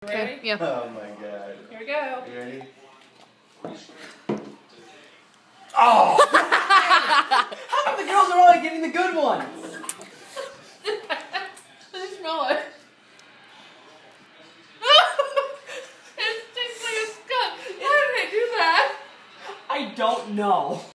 Ready? Yeah. Oh my god. Here we go. You ready? Oh! How come the girls are only getting the good ones? Let me smell it. It stinks like a skunk. Why did they do that? I don't know.